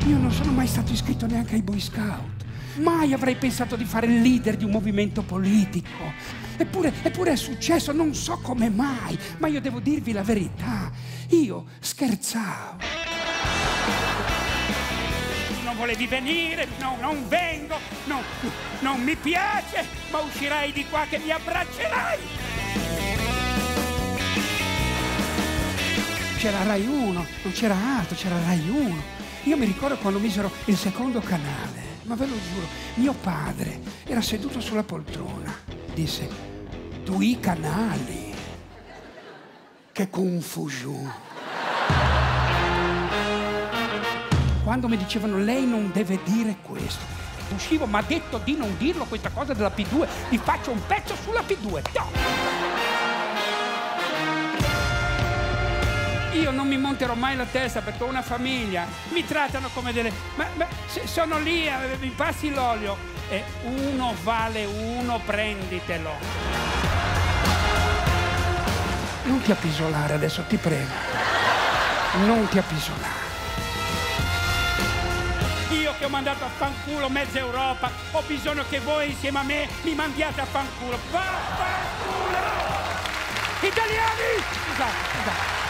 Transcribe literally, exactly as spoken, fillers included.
Io non sono mai stato iscritto neanche ai Boy Scout. Mai avrei pensato di fare il leader di un movimento politico. Eppure, eppure è successo, non so come mai, ma io devo dirvi la verità. Io scherzavo. Non volevi venire, no, non vengo, no, non mi piace, ma uscirai di qua che mi abbraccerai. C'era Rai uno, non c'era altro, c'era Rai uno. Io mi ricordo quando misero il secondo canale, ma ve lo giuro, mio padre era seduto sulla poltrona, disse: tu i canali, che confusione. Quando mi dicevano lei non deve dire questo, uscivo, ma ha detto di non dirlo questa cosa della P due, vi faccio un pezzo sulla P due. No. Io non mi monterò mai la testa perché ho una famiglia, mi trattano come delle... Ma, ma se sono lì, mi passi l'olio e uno vale uno, prenditelo. Non ti appisolare adesso, ti prego. Non ti appisolare. Io che ho mandato a fanculo mezza Europa, ho bisogno che voi insieme a me mi mandiate a fanculo. Vaffanculo! Italiani! Scusate, scusate.